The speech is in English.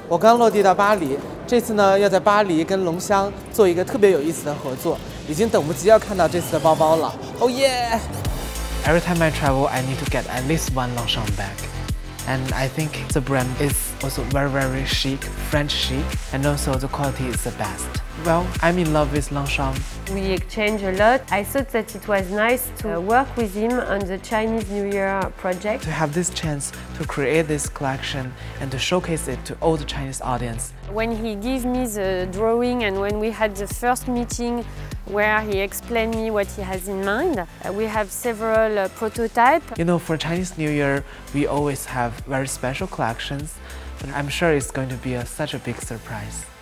我刚落地到巴黎，这次呢要在巴黎跟龙香做一个特别有意思的合作，已经等不及要看到这次的包包了。Oh yeah! Every time I travel, I need to get at least one Longchamp bag. And I think the brand is also very chic, French chic, and also the quality is the best. Well, I'm in love with Longchamp. We exchange a lot. I thought that it was nice to work with him on the Chinese New Year project. To have this chance to create this collection and to showcase it to all the Chinese audience. When he gave me the drawing and when we had the first meeting where he explained me what he has in mind, we have several prototypes. You know, for Chinese New Year, we always have very special collections, but I'm sure it's going to be such a big surprise.